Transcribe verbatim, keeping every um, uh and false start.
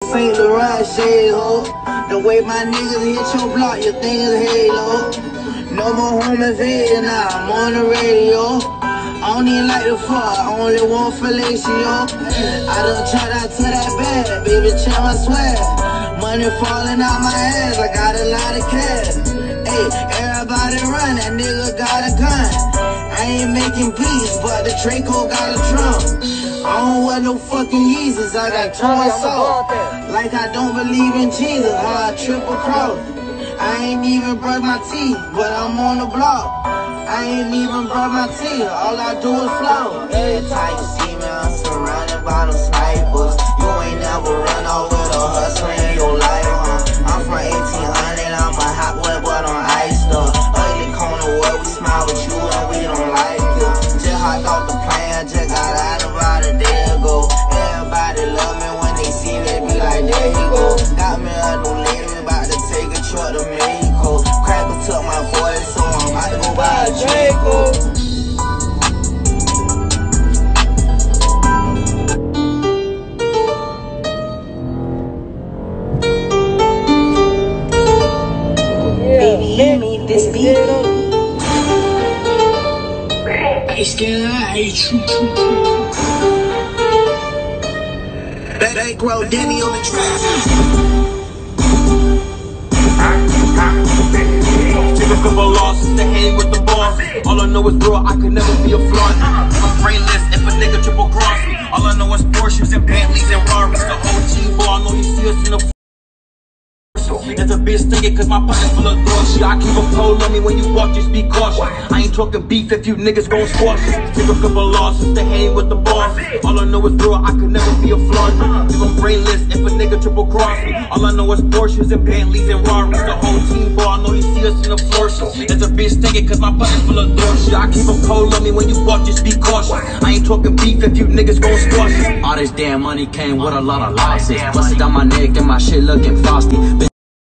Saint Laurent shades, ho. The way my niggas hit your block, you think it's Halo. No more home invasion, now I'm on the radio. I don't even like the fuck, I only want fellatio. I done tried out to that bad, baby, check my swag. Money falling out my ass, I got a lot of cash. Hey, everybody run, that nigga got a gun. I ain't making peace, but the Draco got a drum. I don't wear no fucking Yeezys, I got joint salt. Like I don't believe in Jesus, how I triple cross. I ain't even brush my teeth, but I'm on the block. I ain't even brush my teeth, all I do is flow. Every time you see me, I'm surrounded by them snipers. You ain't never run off with a hustler in your life, huh? I'm from eighteen hundred, I'm a hot boy, but on ice stuff. Ugly corner where we smile with you and we don't like you. Just hopped off the plane, just got out about a day ago. Everybody love me when they see me, be like, there you go. Got me a new lady, about to take a trip to Mexico. Cracker took my voice, so I'm about to go buy a Draco. This beat. I scared I hate you. They grow Demi on the track. Take a couple losses to hang with the boss. All I know is, bro, I could never be a fraud. I'm brainless if a nigga triple cross me. All I know is Porsches and Bentleys and Rarries. The O G boy, I know you see us in the. There's a bitch thinking cause my pocket's full of dog shit. I keep a pole on me when you walk, just be cautious. I ain't talking beef if you niggas gon' squash it. Take a couple losses to hang with the boss. All I know is, bro, I could never be a fraud. If I'm brainless if a nigga triple cross me. All I know is Porsches and Bentleys and Rarries. The whole team, boy, I know you see us in the floor show. There's a bitch thinking cause my pocket's full of dog shit. I keep a pole on me when you walk, just be cautious. I ain't talking beef if you niggas gon' squash it. All this damn money came with a lot of losses. Busted down my neck and my shit looking frosty. Bitch,